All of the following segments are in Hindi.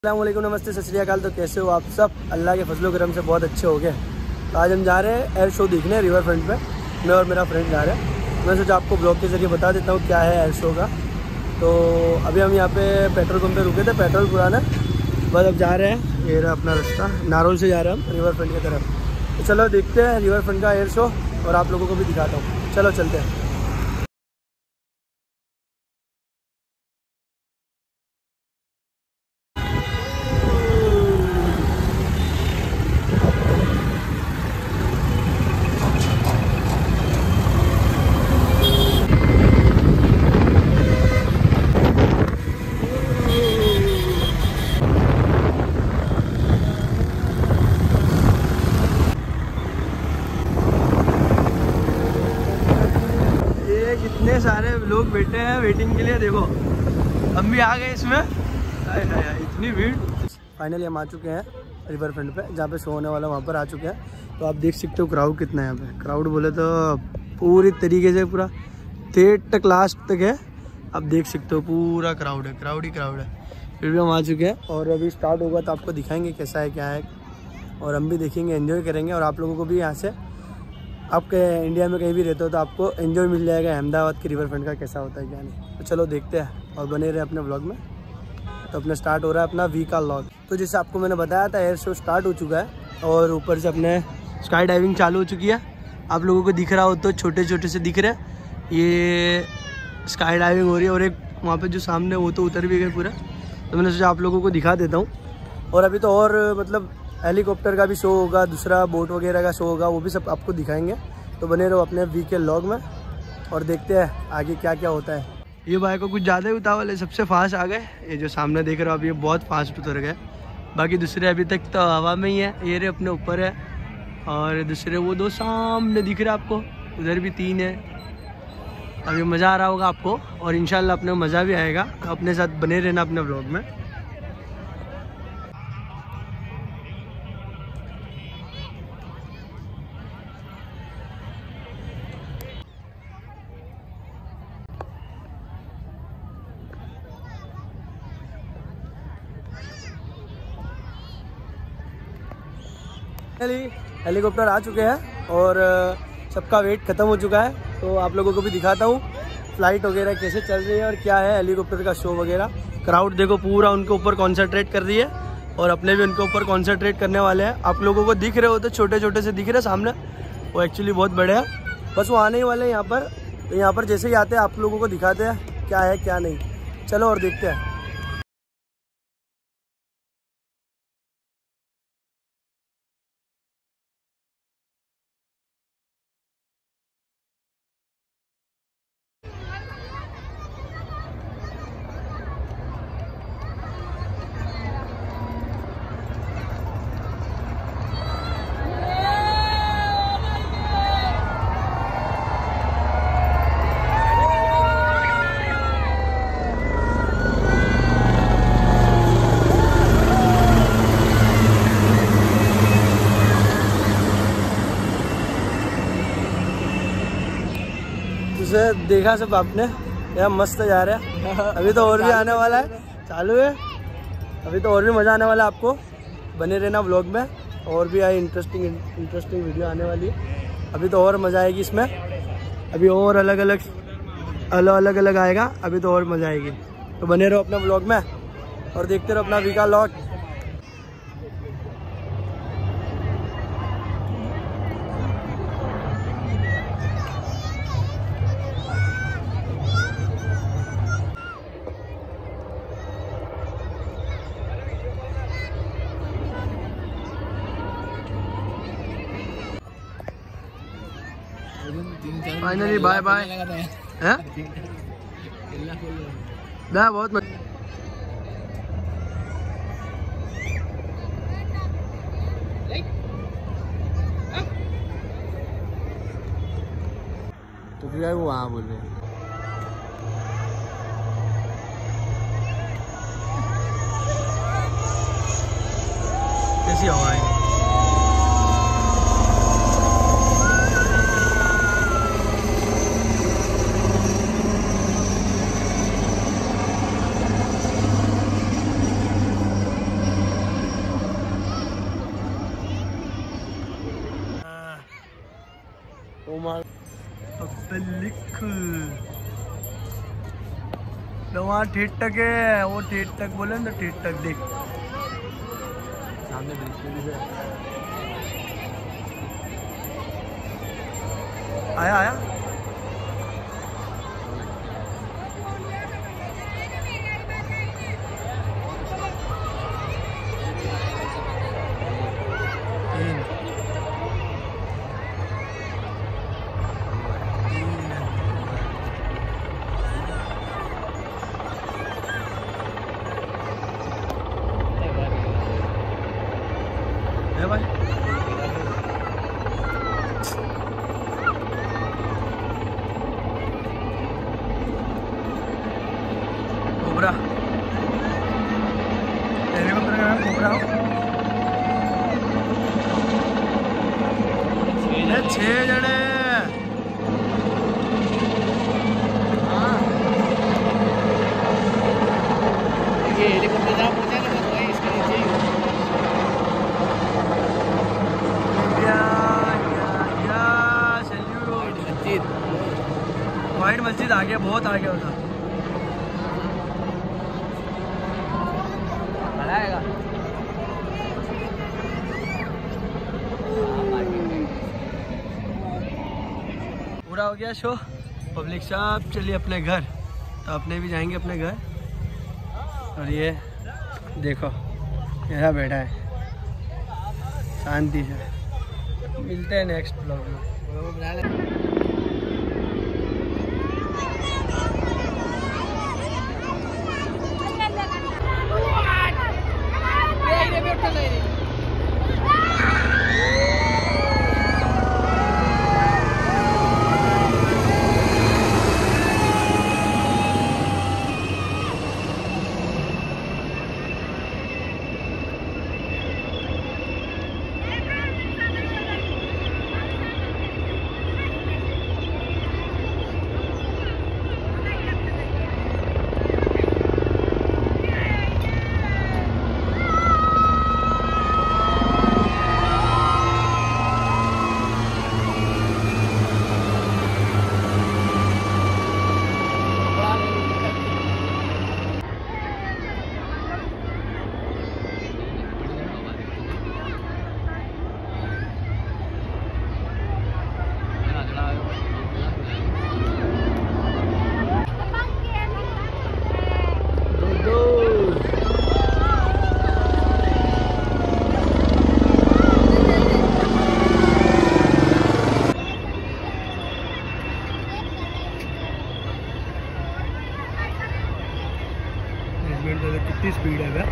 अस्सलामुअलैकुम, नमस्ते, सत श्री अकाल। तो कैसे हो आप सब? अल्लाह के फजलो करम से बहुत अच्छे हो गए। तो आज हम जा रहे हैं एयर शो देखने रिवर फ्रंट पे। मैं और मेरा फ्रेंड जा रहे हैं। मैं सोचा आपको ब्लॉग के ज़रिए बता देता हूँ क्या है एयर शो का। तो अभी हम यहाँ पे पेट्रोल पंप पे रुके थे, पेट्रोल पुराना। बस अब जा रहे हैं, ये रहा अपना रास्ता, नारोल से जा रहे हैं हम रिवर फ्रंट की तरफ। तो चलो देखते हैं रिवर फ्रंट का एयर शो और आप लोगों को भी दिखाता हूँ। चलो चलते हैं। कितने सारे लोग बैठे हैं वेटिंग के लिए, देखो हम भी आ गए इसमें। इतनी भीड़। फाइनली हम आ चुके हैं रिवर फ्रंट पे, जहाँ पे शो होने वाला वहाँ पर आ चुके हैं। तो आप देख सकते हो क्राउड कितना है यहाँ पे। क्राउड बोले तो पूरी तरीके से पूरा थर्ड तक लास्ट तक है। आप देख सकते हो पूरा क्राउड है, क्राउड ही क्राउड है। फिर भी हम आ चुके हैं और अभी स्टार्ट होगा तो आपको दिखाएंगे कैसा है क्या है, और हम भी देखेंगे, एंजॉय करेंगे। और आप लोगों को भी यहाँ से, आपके इंडिया में कहीं भी रहते हो तो आपको एंजॉय मिल जाएगा अहमदाबाद के रिवर फ्रंट का कैसा होता है क्या नहीं। तो चलो देखते हैं और बने रहे अपने व्लॉग में। तो अपना स्टार्ट हो रहा है अपना वी का व्लॉग। तो जैसे आपको मैंने बताया था एयर शो स्टार्ट हो चुका है और ऊपर से अपने स्काई डाइविंग चालू हो चुकी है। आप लोगों को दिख रहा हो तो छोटे छोटे से दिख रहे हैं, ये स्काई डाइविंग हो रही है। और एक वहाँ पर जो सामने वो तो उतर भी गए पूरा। तो मैंने सोचा आप लोगों को दिखा देता हूँ। और अभी तो और मतलब हेलीकॉप्टर का भी शो होगा, दूसरा बोट वगैरह का शो होगा, वो भी सब आपको दिखाएंगे। तो बने रहो अपने वी के व्लॉग में और देखते हैं आगे क्या क्या होता है। ये भाई को कुछ ज़्यादा ही उतावल है, सबसे फास्ट आ गए। ये जो सामने देख रहे हो आप, ये बहुत फास्ट उतर गए। बाकी दूसरे अभी तक तो हवा में ही है, ये रे अपने ऊपर है। और दूसरे वो दो सामने दिख रहे हैं आपको, उधर भी 3 है। अभी मज़ा आ रहा होगा आपको और इंशाल्लाह अपने मज़ा भी आएगा। अपने साथ बने रहना अपने व्लॉग में। हेलीकॉप्टर आ चुके हैं और सबका वेट ख़त्म हो चुका है। तो आप लोगों को भी दिखाता हूँ फ्लाइट वगैरह कैसे चल रही है और क्या है हेलीकॉप्टर का शो वगैरह। क्राउड देखो पूरा उनके ऊपर कॉन्सेंट्रेट कर रही है और अपने भी उनके ऊपर कॉन्सेंट्रेट करने वाले हैं। आप लोगों को दिख रहे हो तो छोटे छोटे से दिख रहे हैं सामने, वो एक्चुअली बहुत बड़े हैं। बस वो आने ही वाले हैं यहाँ पर। तो यहाँ पर जैसे ही आते हैं आप लोगों को दिखाते हैं क्या है क्या नहीं। चलो और देखते हैं। देखा सब आपने, यार मस्त जा रहा है। अभी तो और भी आने वाला है, चालू है। अभी तो और भी मज़ा आने वाला है आपको। बने रहना व्लॉग में, और भी आई इंटरेस्टिंग वीडियो आने वाली है। अभी तो और मज़ा आएगी इसमें। अभी और अलग अलग आएगा, अभी तो और मज़ा आएगी। तो बने रहो अपने व्लॉग में और देखते रहो अपना वी का व्लॉग। फाइनली बाय बाय है ना, बहुत तो फिर वो वहाँ बोल रहे हैं। कैसी हवा है? लिख तो वहाँ ठेठ तक है, वो ठेठ तक बोले ना, ठेठ तक देख सामने आया आया। भाई कोबरा हेलीकॉप्टर का नाम कोबरा हो। 6 जने हेलीकॉप्टर जहाँ पहुँचा ना तो इसके नीचे ही वाइट मस्जिद आ गया, बहुत आ गया उधर। पूरा हो गया शो। पब्लिक सब चलिए अपने घर, तो अपने भी जाएंगे अपने घर। और ये देखो यहाँ बैठा है शांति से। मिलते हैं नेक्स्ट ब्लॉग में। कितनी स्पीड है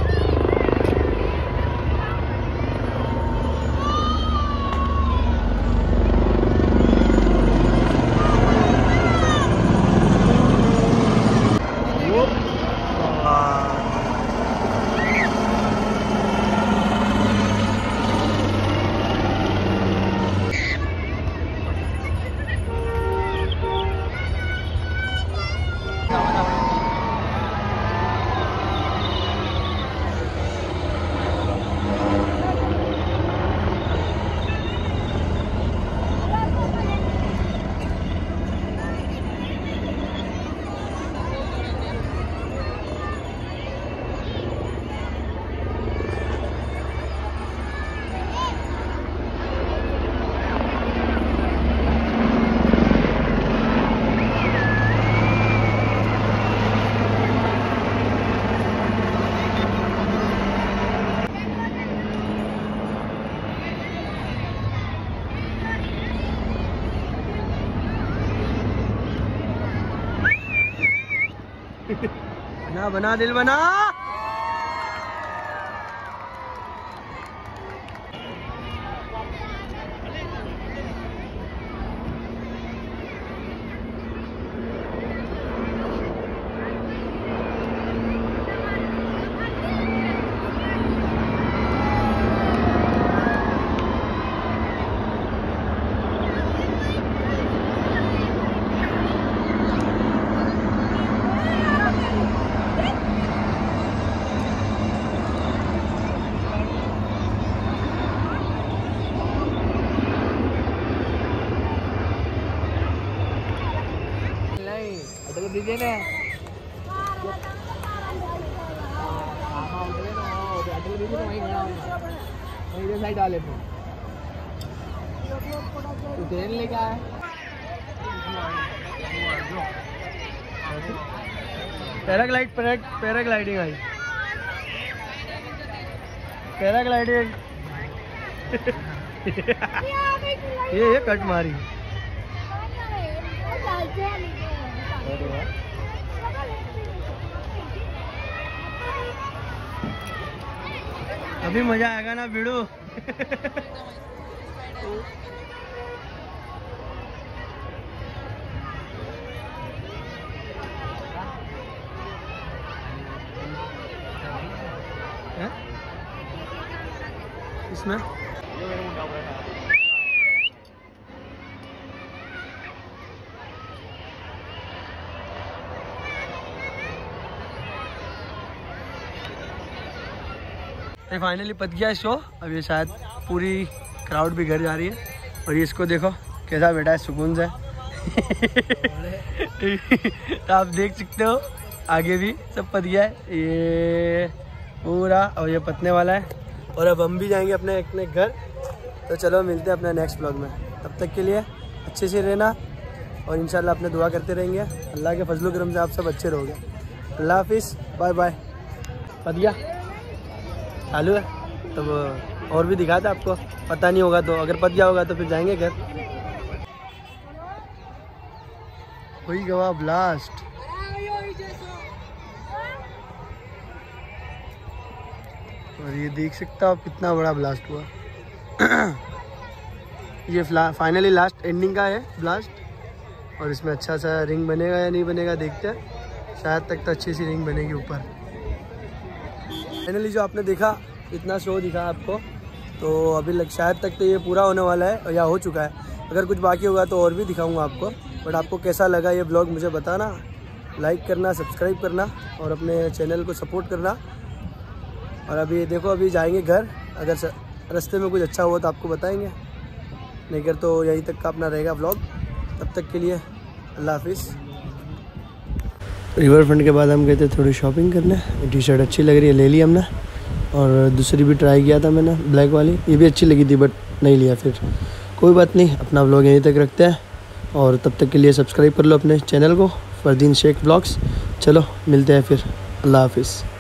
बना बना दिल बना। लीजिए ना। अटल भी तो वहीं खड़ा हूँ, वहीं से साइड वाले पे तू ट्रेन लेके आया। पैराग्लाइडिंग आई, पैराग्लाइडिंग ये कट मारी। अभी मजा आएगा ना भिड़ू। इसमें फाइनली पत गया शो। अब ये शायद पूरी क्राउड भी घर जा रही है और ये इसको देखो कैसा बैठा है सुकून से। तो आप देख सकते हो आगे भी सब पत गया है ये पूरा, और ये पतने वाला है। और अब हम भी जाएंगे अपने अपने घर। तो चलो मिलते हैं अपने नेक्स्ट ब्लॉग में, तब तक के लिए अच्छे से रहना और इंशाल्लाह अपने दुआ करते रहेंगे। अल्लाह के फजल करम से आप सब अच्छे रहोगे। अल्लाह हाफिज़, बाय बाय। पत गया चालू है तब और भी दिखाता आपको, पता नहीं होगा तो, अगर पत गया होगा तो फिर जाएंगे घर। वही गवा ब्लास्ट, और ये देख सकता हो कितना बड़ा ब्लास्ट हुआ। ये फाइनली लास्ट एंडिंग का है ब्लास्ट, और इसमें अच्छा सा रिंग बनेगा या नहीं बनेगा देखते हैं। शायद तक तो अच्छी सी रिंग बनेगी ऊपर। फाइनली जो आपने देखा इतना शो दिखा आपको, तो अभी शायद तक तो ये पूरा होने वाला है या हो चुका है। अगर कुछ बाकी होगा तो और भी दिखाऊंगा आपको। बट आपको कैसा लगा ये ब्लॉग मुझे बताना, लाइक करना, सब्सक्राइब करना और अपने चैनल को सपोर्ट करना। और अभी देखो अभी जाएंगे घर, अगर रास्ते में कुछ अच्छा हुआ तो आपको बताएंगे, नहीं कर तो यहीं तक का अपना रहेगा ब्लॉग। तब तक के लिए अल्लाह हाफिज़। रिवर फ्रंट के बाद हम गए थे थोड़ी शॉपिंग करने। टी शर्ट अच्छी लग रही है, ले ली हमने, और दूसरी भी ट्राई किया था मैंने ब्लैक वाली, ये भी अच्छी लगी थी बट नहीं लिया। फिर कोई बात नहीं, अपना व्लॉग यहीं तक रखते हैं। और तब तक के लिए सब्सक्राइब कर लो अपने चैनल को, फरदीन शेख ब्लॉग्स। चलो मिलते हैं फिर, अल्लाह हाफिज़।